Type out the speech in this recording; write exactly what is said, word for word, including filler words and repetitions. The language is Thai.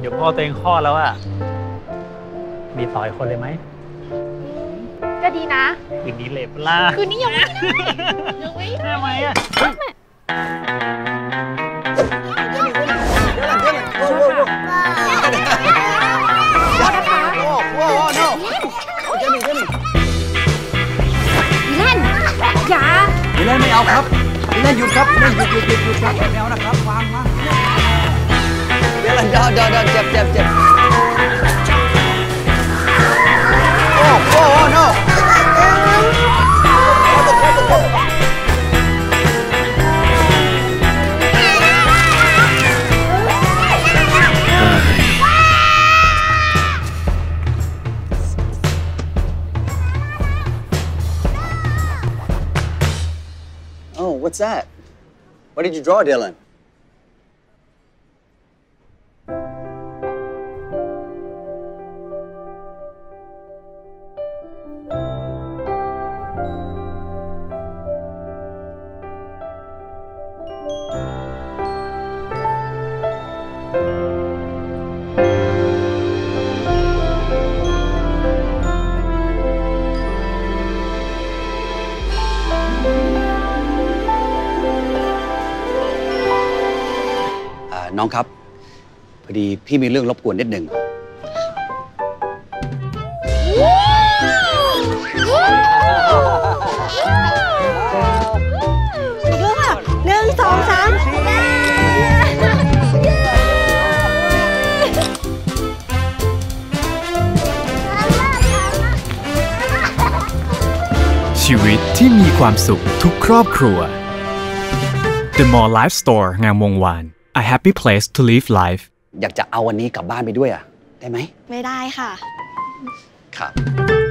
ดี๋ยวพ่อตัวเองคลอดแล้วอะมีต่อยคนเลยไหมก็ดีนะคืนนี้เลยปล่าคืนนี้ยังไม่ยังไม่ได้ไหมอะพี่เล่นไม่เอาครับพี่เล่นหยุดครับพี่เล่นหยุดหยุดหยุดหยุดครับไม่เอานะครับวางมาเดี๋ยวเดี๋ยวเดี๋ยวเดี๋ยวเจ็บเจ็บเจ็บโอ้โอ้ no Oh, what's that? What did you draw, Dylan?น้องครับพอดีพี่มีเรื่องรบกวนนิดหนึ่งอีกรูปอ่ะหนึ่งสองสามชีวิตที่มีความสุขทุกครอบครัว The Mall Life Store งามวงวานA happy place to live life อยากจะเอาวันนี้กลับบ้านไปด้วยอ่ะได้ไหมไม่ได้ค่ะครับ